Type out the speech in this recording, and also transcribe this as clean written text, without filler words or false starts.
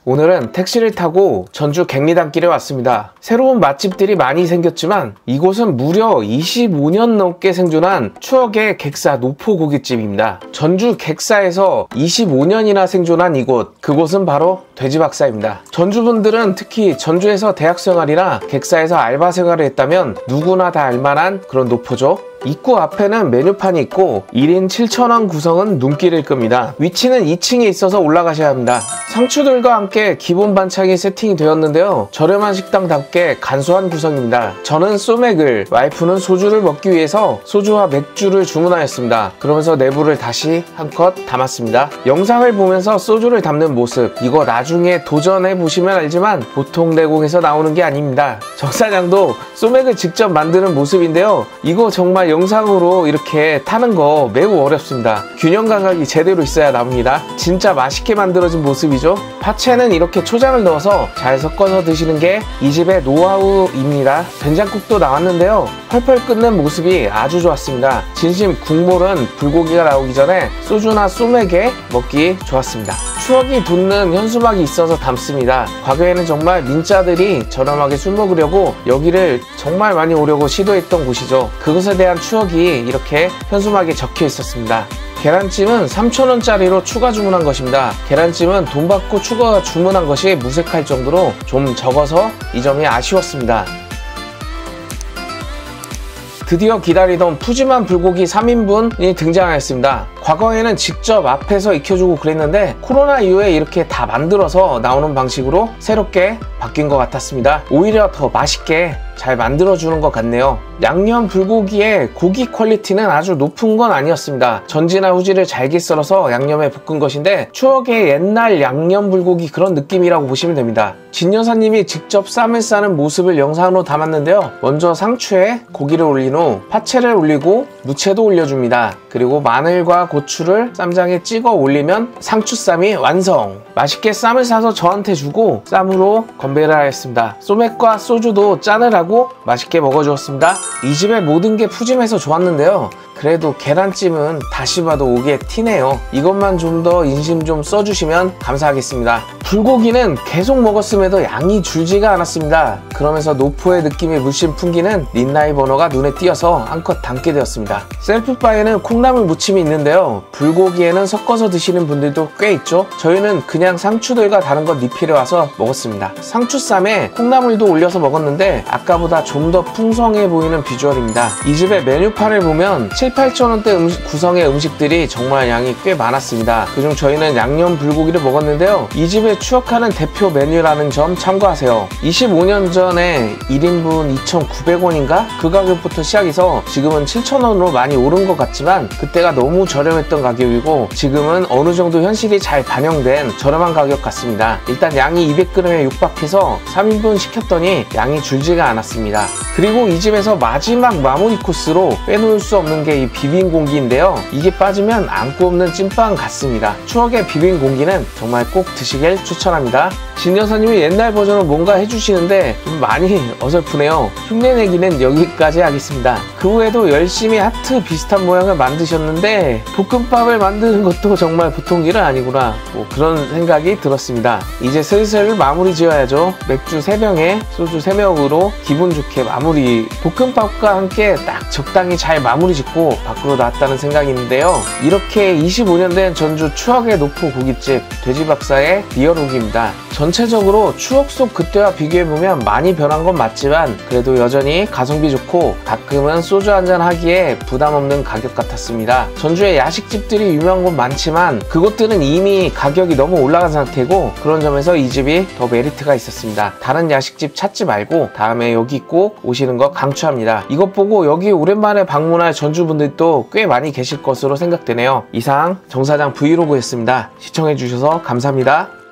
오늘은 택시를 타고 전주 갱리단길에 왔습니다. 새로운 맛집들이 많이 생겼지만 이곳은 무려 25년 넘게 생존한 추억의 객사 노포고깃집입니다. 전주 객사에서 25년이나 생존한 이곳, 그곳은 바로 돼지박사입니다. 전주분들은 특히 전주에서 대학생활이나 객사에서 알바 생활을 했다면 누구나 다 알만한 그런 노포죠. 입구 앞에는 메뉴판이 있고 1인 7,000원 구성은 눈길일 겁니다. 위치는 2층에 있어서 올라가셔야 합니다. 상추들과 함께 기본 반찬이 세팅이 되었는데요. 저렴한 식당답게 간소한 구성입니다. 저는 소맥을, 와이프는 소주를 먹기 위해서 소주와 맥주를 주문하였습니다. 그러면서 내부를 다시 한껏 담았습니다. 영상을 보면서 소주를 담는 모습, 이거 나중에 도전해 보시면 알지만 보통 내공에서 나오는 게 아닙니다. 정 사장도 소맥을 직접 만드는 모습인데요. 이거 정말 영상으로 이렇게 타는 거 매우 어렵습니다. 균형 감각이 제대로 있어야 나옵니다. 진짜 맛있게 만들어진 모습이죠. 파채는 이렇게 초장을 넣어서 잘 섞어서 드시는 게 이 집의 노하우입니다. 된장국도 나왔는데요. 펄펄 끓는 모습이 아주 좋았습니다. 진심 국물은 불고기가 나오기 전에 소주나 소맥에 먹기 좋았습니다. 추억이 돋는 현수막이 있어서 담습니다. 과거에는 정말 민자들이 저렴하게 술 먹으려고 여기를 정말 많이 오려고 시도했던 곳이죠. 그것에 대한 추억이 이렇게 현수막에 적혀 있었습니다. 계란찜은 3,000원짜리로 추가 주문한 것입니다. 계란찜은 돈 받고 추가 주문한 것이 무색할 정도로 좀 적어서 이 점이 아쉬웠습니다. 드디어 기다리던 푸짐한 불고기 3인분이 등장하였습니다. 과거에는 직접 앞에서 익혀주고 그랬는데 코로나 이후에 이렇게 다 만들어서 나오는 방식으로 새롭게 바뀐 것 같았습니다. 오히려 더 맛있게 잘 만들어주는 것 같네요. 양념 불고기의 고기 퀄리티는 아주 높은 건 아니었습니다. 전지나 후지를 잘게 썰어서 양념에 볶은 것인데 추억의 옛날 양념 불고기 그런 느낌이라고 보시면 됩니다. 진 여사님이 직접 쌈을 싸는 모습을 영상으로 담았는데요. 먼저 상추에 고기를 올린 후 파채를 올리고 무채도 올려줍니다. 그리고 마늘과 고추를 쌈장에 찍어 올리면 상추쌈이 완성! 맛있게 쌈을 싸서 저한테 주고 쌈으로 건배를 하였습니다. 소맥과 소주도 짠을 하고 맛있게 먹어주었습니다. 이 집의 모든 게 푸짐해서 좋았는데요. 그래도 계란찜은 다시 봐도 오게 티네요. 이것만 좀 더 인심 좀 써주시면 감사하겠습니다. 불고기는 계속 먹었음에도 양이 줄지가 않았습니다. 그러면서 노포의 느낌이 물씬 풍기는 린나이 버너가 눈에 띄어서 한껏 담게 되었습니다. 셀프바에는 콩나물 무침이 있는데요. 불고기에는 섞어서 드시는 분들도 꽤 있죠. 저희는 그냥 상추들과 다른 것 리필해 와서 먹었습니다. 상추쌈에 콩나물도 올려서 먹었는데 아까보다 좀 더 풍성해 보이는 비주얼입니다. 이 집의 메뉴판을 보면 7,000~8,000원대 구성의 음식들이 정말 양이 꽤 많았습니다. 그중 저희는 양념 불고기를 먹었는데요. 이 집의 추억하는 대표 메뉴라는 점 참고하세요. 25년 전에 1인분 2,900원인가? 그 가격부터 시작해서 지금은 7,000원으로 많이 오른 것 같지만 그때가 너무 저렴했던 가격이고 지금은 어느 정도 현실이 잘 반영된 저렴한 가격 같습니다. 일단 양이 200g에 육박해서 3인분 시켰더니 양이 줄지가 않았습니다. 그리고 이 집에서 마지막 마무리 코스로 빼놓을 수 없는 게 이 비빔공기인데요. 이게 빠지면 안고 없는 찐빵 같습니다. 추억의 비빔공기는 정말 꼭 드시길 추천합니다. 진 여사님이 옛날 버전으로 뭔가 해주시는데 좀 많이 어설프네요. 흉내내기는 여기까지 하겠습니다. 그 후에도 열심히 하트 비슷한 모양을 만드셨는데 볶음밥을 만드는 것도 정말 보통 일은 아니구나, 뭐 그런 생각이 들었습니다. 이제 슬슬 마무리 지어야죠. 맥주 3병에 소주 3병으로 기분 좋게 마무리. 볶음밥과 함께 딱 적당히 잘 마무리 짓고 밖으로 나왔다는 생각이 있는데요. 이렇게 25년 된 전주 추억의 노포 고깃집 돼지박사의 리얼룩입니다. 전체적으로 추억 속 그때와 비교해보면 많이 변한 건 맞지만 그래도 여전히 가성비 좋고 가끔은 소주 한잔 하기에 부담 없는 가격 같았습니다. 전주에 야식집들이 유명한 곳 많지만 그곳들은 이미 가격이 너무 올라간 상태고 그런 점에서 이 집이 더 메리트가 있었습니다. 다른 야식집 찾지 말고 다음에 여기 꼭 오시는 거 강추합니다. 이것 보고 여기 오랜만에 방문할 전주분들도 꽤 많이 계실 것으로 생각되네요. 이상 정 사장 브이로그였습니다. 시청해주셔서 감사합니다.